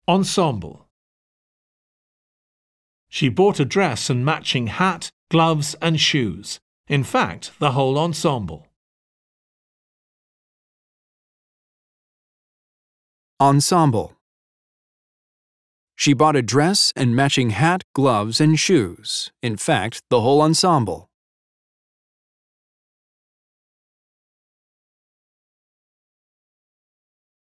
Ensemble. She bought a dress and matching hat, gloves and shoes. In fact, the whole ensemble. Ensemble. She bought a dress and matching hat, gloves and shoes. In fact, the whole ensemble.